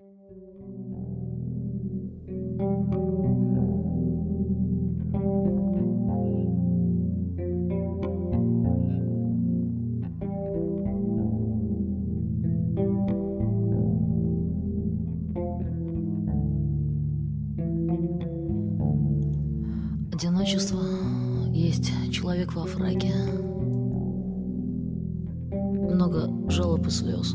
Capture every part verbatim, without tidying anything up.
Одиночество есть человек во фраке. Много жалоб и слез.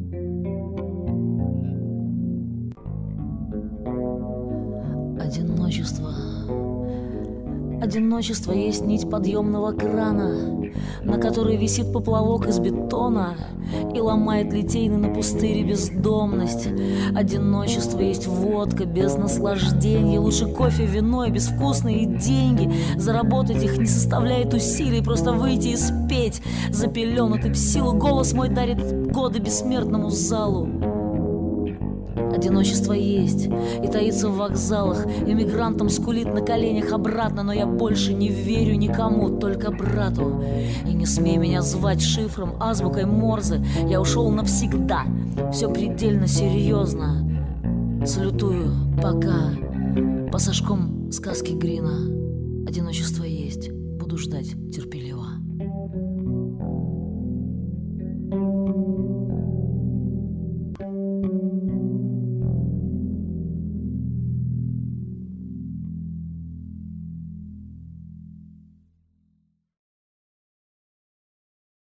Одиночество. Одиночество есть нить подъемного крана, на которой висит поплавок из бетона и ломает литейный на пустыре бездомность. Одиночество есть водка без наслаждения. Лучше кофе, вино и безвкусные деньги. Заработать их не составляет усилий, просто выйти и спеть. Запеленутый в силу голос мой дарит годы бессмертному залу. Одиночество есть и таится в вокзалах. Эмигрантам скулит на коленях обратно. Но я больше не верю никому, только брату. И не смей меня звать шифром, азбукой Морзе. Я ушел навсегда, все предельно серьезно. Салютую, пока. Пассажком сказки Грина. Одиночество есть, буду ждать терпеливо.